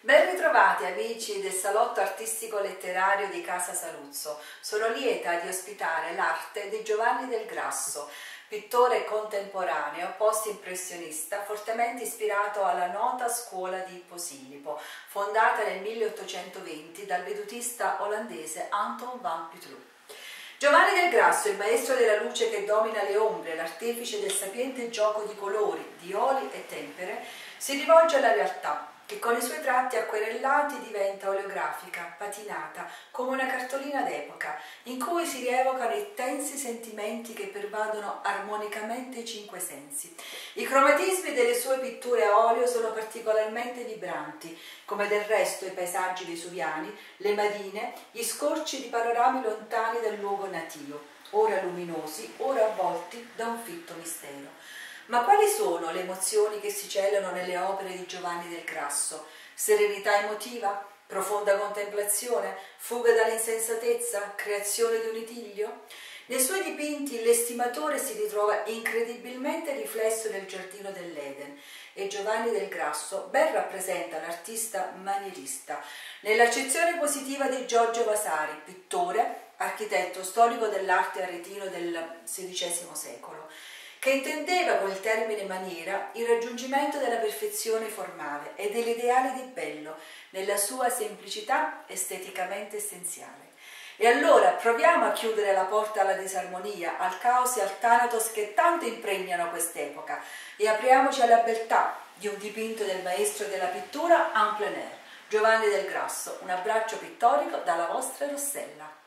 Ben ritrovati amici del Salotto Artistico Letterario di Casa Saluzzo. Sono lieta di ospitare l'arte di Giovanni del Grasso, pittore contemporaneo, post-impressionista, fortemente ispirato alla nota scuola di Posillipo, fondata nel 1820 dal vedutista olandese Anton van Puttruck. Giovanni del Grasso, il maestro della luce che domina le ombre, l'artefice del sapiente gioco di colori, di oli e tempere, si rivolge alla realtà, che con i suoi tratti acquerellati diventa oleografica, patinata, come una cartolina d'epoca, in cui si rievocano i tensi sentimenti che pervadono armonicamente i cinque sensi. I cromatismi delle sue pitture a olio sono particolarmente vibranti, come del resto i paesaggi vesuviani, le madine, gli scorci di panorami lontani dal luogo natio, ora luminosi, ora avvolti da un fitto mistero. Ma quali sono le emozioni che si celano nelle opere di Giovanni del Grasso? Serenità emotiva? Profonda contemplazione? Fuga dall'insensatezza? Creazione di un idillio? Nei suoi dipinti l'estimatore si ritrova incredibilmente riflesso nel giardino dell'Eden e Giovanni del Grasso ben rappresenta l'artista manierista, nell'accezione positiva di Giorgio Vasari, pittore, architetto storico dell'arte aretino del XVI secolo, che intendeva con il termine maniera il raggiungimento della perfezione formale e dell'ideale di bello nella sua semplicità esteticamente essenziale. E allora proviamo a chiudere la porta alla disarmonia, al caos e al thanatos che tanto impregnano quest'epoca e apriamoci alla beltà di un dipinto del maestro della pittura en plein air, Giovanni del Grasso. Un abbraccio pittorico dalla vostra Rossella.